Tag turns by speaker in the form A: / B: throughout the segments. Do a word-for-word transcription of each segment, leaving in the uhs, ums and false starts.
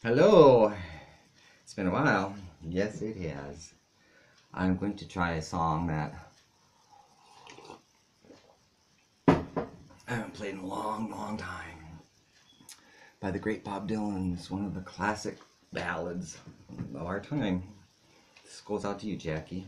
A: Hello! It's been a while. Yes, it has. I'm going to try a song that I haven't played in a long, long time. By the great Bob Dylan. It's one of the classic ballads of our time. This goes out to you, Jackie.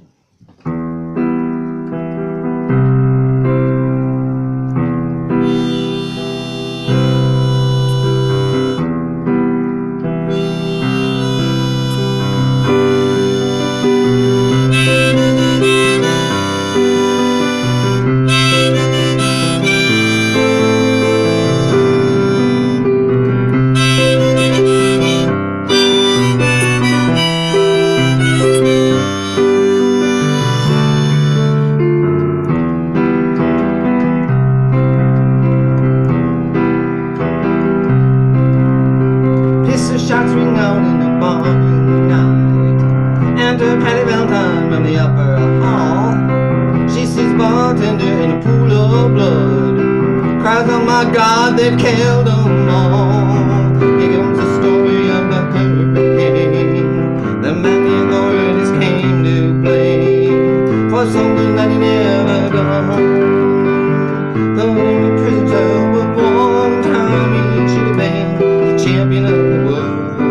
A: Shots ring out in the barn night. Enter Patty Valentine from the upper hall. She sees bartender in a pool of blood. Cries, oh my God, they've killed them all. Here comes the story of the hurricane. The man the authorities came to blame for something that he never done. Though in a prison cell, but one time he should have been the champion of the world.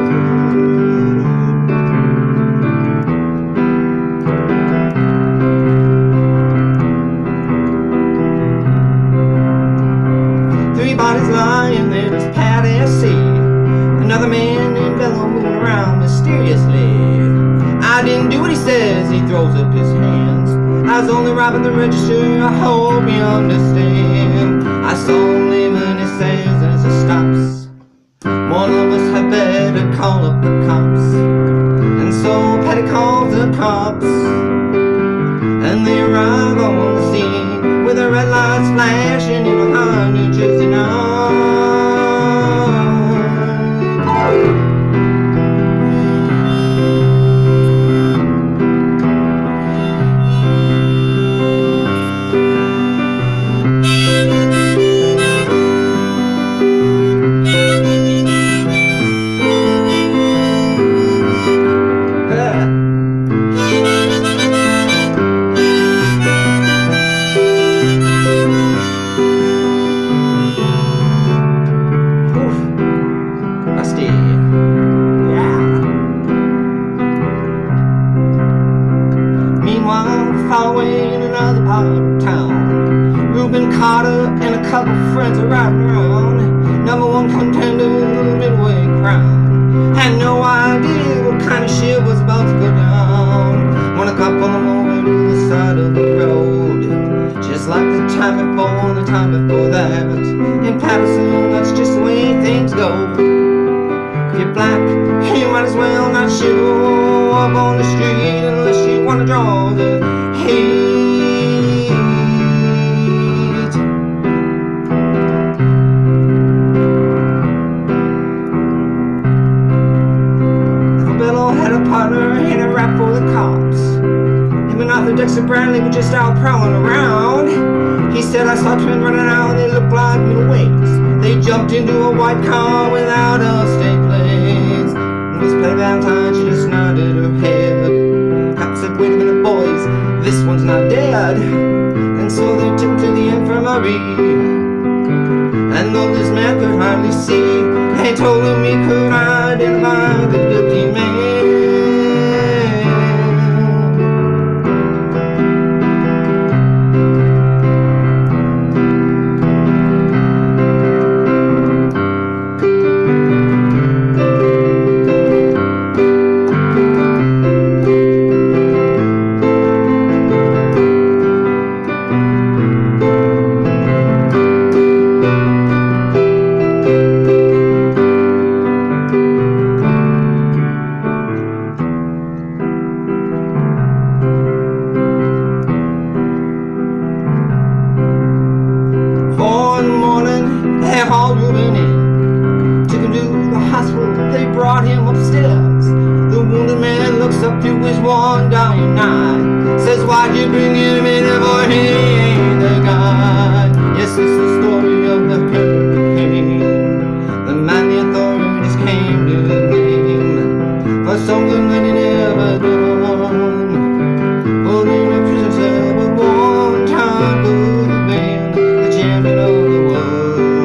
A: Bodies lying there, just Patty see. Another man named Bello moving around mysteriously. I didn't do what he says, he throws up his hands. I was only robbing the register, I hope you understand. I saw him leaving, he says as he stops. One of us had better call up the cops. And so Patty calls the cops. And they arrive on the scene with the red lights flashing in Ohio, New Jersey night. Far away in another part of town, Reuben Carter and a couple friends are riding around. Number one contender, middleweight crown. Had no idea what kind of shit was about to go down. When a couple of them over to the side of the road, just like the time before and the time before that. In Patterson, that's just the way things go. If you're black, you might as well not show up on the street unless you want to draw the hate. Bello had a partner and a rap for the cops. Him and Arthur Dexter Bradley were just out prowling around. He said, I saw twins running out and they looked like middleweights. They jumped into a white car without a state plates. Miss Patty Valentine, she just nodded her head. Cop said, wait a minute boys, this one's not dead. And so they took him to the infirmary. And though this man could hardly see, they told him he could identify the guilty man. Hauled Reuben in, took him to the hospital, they brought him upstairs. The wounded man looks up to his one dying eye, says, why'd you bring him in for he ain't the guy? Yes, it's the story of the hurricane, the man the authorities came to blame. for something that he never done. Put in a prison cell with one time good man, the champion of the world.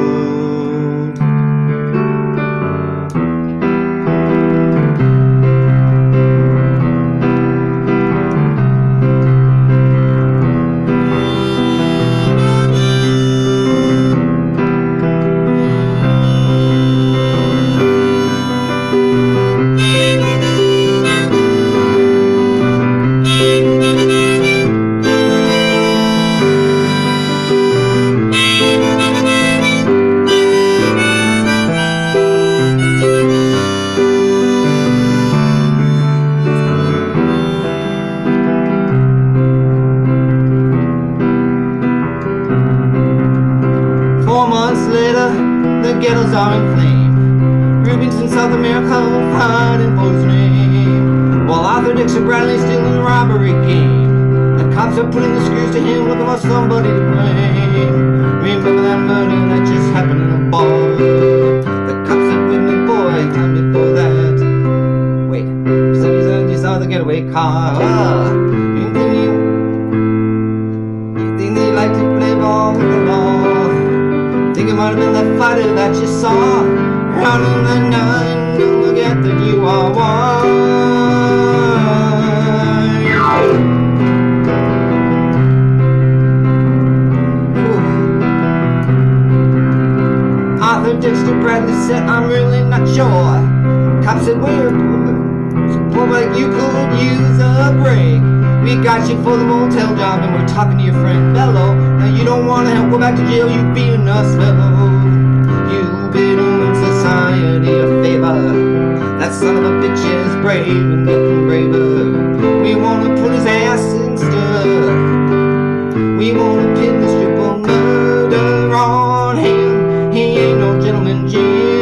A: Four months later, the ghettos are in flame. Rubens in South America fighting for his name, while Arthur Dixon Bradley's still in the robbery game. The cops are putting the screws to him, looking for somebody to blame. Remember that murder that just happened in a bar? The cops had been the boy time before that. Wait, for some reason you saw the getaway car. Ah, you think you, you think they like to play ball with the law? Think it might have been that fighter that you saw running the nine. Don't forget that you are one. Arthur Dexter Bradley said, I'm really not sure. Cops said, we're poor, but you could use a break. We got you for the motel job and we're talking to your friend Bello. Now you don't want to help, go back to jail, you've been us fellow. You've been doing society a favor. That son of a bitch is brave and getting braver. We want to put his ass in stir. We want to pin this triple murder on him. He ain't no gentleman Jim.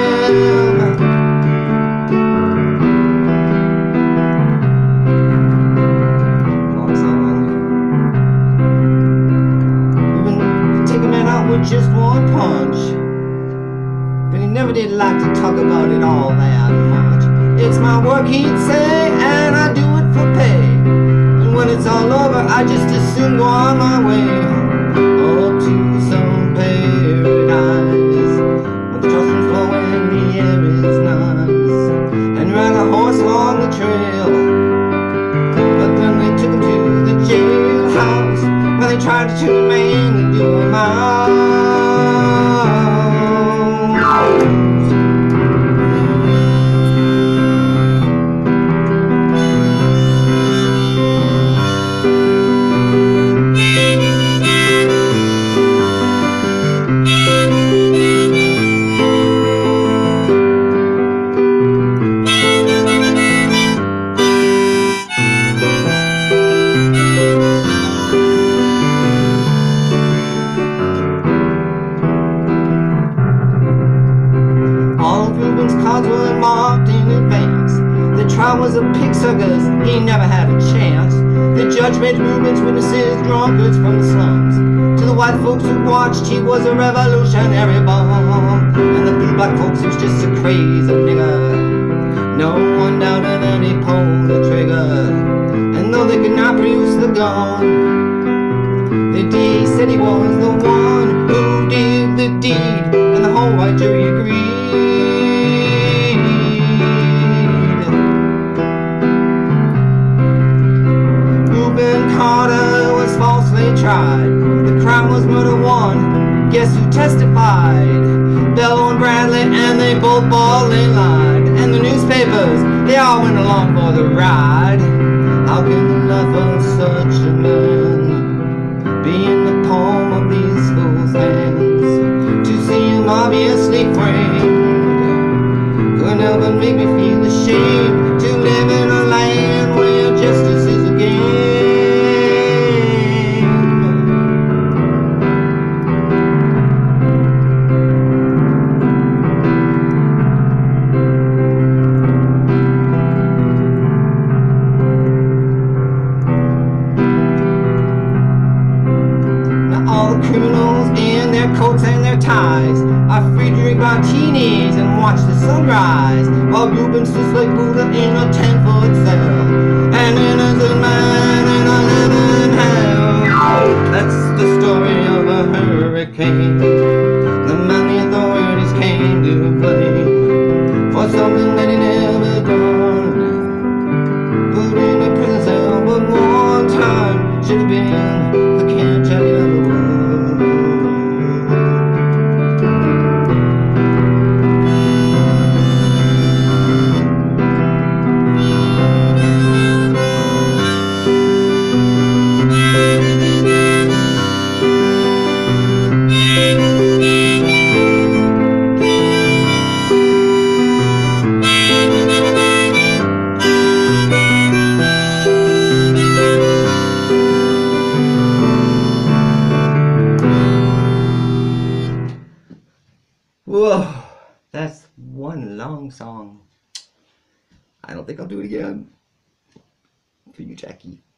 A: With just one punch, but he never did like to talk about it all that much. It's my work, he'd say, and I do it for pay. And when it's all over, I just as soon go on my way up to some paradise where the ocean's flowing and the air is nice, and ride a horse along the trail. But then they took him to the jailhouse where they tried to turn me in and do him out. Cards were marked in advance. The trial was a pig circus, he never had a chance. The judge made Rubens witnesses, drunkards from the slums. To the white folks who watched, he was a revolutionary bum. And the blue black folks, he was just a crazy nigger. No one doubted that he pulled the trigger. And though they could not produce the gun, the D A said he was the one who did the deed, and the whole white jury agreed. Carter was falsely tried. The crime was murder one. Guess who testified? Bello and Bradley, and they both boldly lied. And the newspapers, they all went along for the ride. How can the life of such a man be in the palm of these fools' hands? To see him obviously framed couldn't help but make me feel ashamed to live in a land where justice is a game. Criminals in their coats and their ties are free to drink martinis and watch the sunrise, while while Reuben sits like Buddha in a ten-foot cell. An innocent man in a living hell. That's the story of a hurricane. The man the authorities came to blame for something that he never done. Put in a prison cell, but one time should have been the camp champion of the world. Whoa, that's one long song. I don't think I'll do it again. For you, Jackie.